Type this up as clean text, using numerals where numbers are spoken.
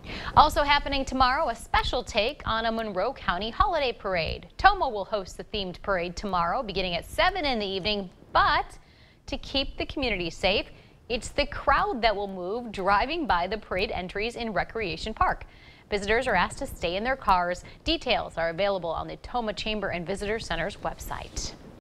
Also happening tomorrow, a special take on a Monroe County holiday parade. Tomah will host the themed parade tomorrow beginning at 7 in the evening, but to keep the community safe, it's the crowd that will move driving by the parade entries in Recreation Park. Visitors are asked to stay in their cars. Details are available on the Tomah Chamber and Visitor Center's website.